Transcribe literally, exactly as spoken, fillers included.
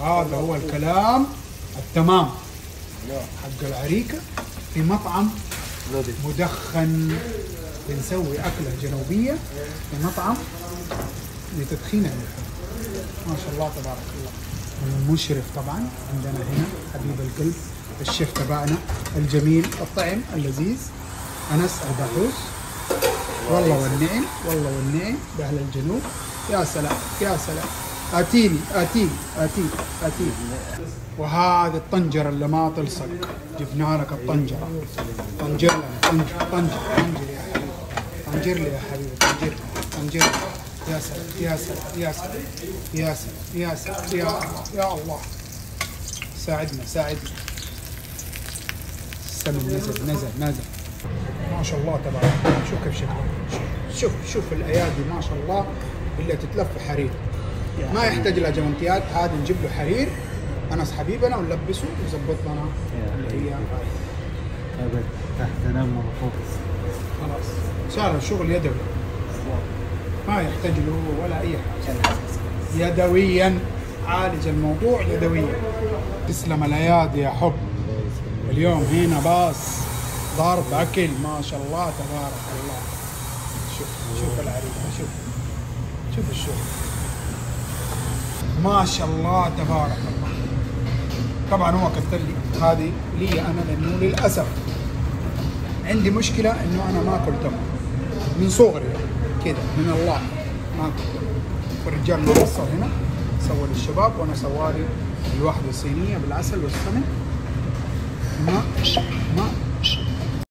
هذا هو الكلام التمام حق العريكة في مطعم مدخن. بنسوي أكلة جنوبية في مطعم لتدخين اللحم. ما شاء الله تبارك الله. المشرف طبعا عندنا هنا حبيب القلب الشيف تبعنا الجميل الطعم اللذيذ أنس الباحوث. والله والنعم والله والنعم بأهل الجنوب. يا سلام يا سلام. آتيني آتيني آتيني آتيني. وهذه الطنجرة اللي ما تلصق جبنا لك الطنجرة. طنجر لنا طنجر طنجر طنجر يا حبيبي. طنجر لي يا حبيبي طنجر طنجر. يا سلام يا سلام يا سلام يا سلام يا سلام يا الله يا الله. ساعدنا ساعدنا. السمن نزل نزل نزل. ما شاء الله تبارك الله. شوف كيف شكله. شوف شوف الايادي ما شاء الله اللي تتلف حرير. ما يحتاج لها جوانتيات. هذا نجيب له حرير انس حبيبنا ونلبسه ويظبط لنا اللي هي هذا تحت تنمر فوق. خلاص صار الشغل يدوي ما يحتاج له ولا اي حاجه. يدويا عالج الموضوع يدويا. تسلم الايادي يا حب. اليوم هنا باص ضرب اكل ما شاء الله تبارك الله. شوف شوف العريكه شوف شوف الشغل ما شاء الله تبارك الله. طبعا هو كتر لي هذه لي انا لانه للاسف عندي مشكله انه انا ما اكل تمر من صغري كده من الله ما اكل. والرجال ما وصل هنا سوى للشباب وانا سوالي الواحده الصينيه بالعسل والسمن. ما ما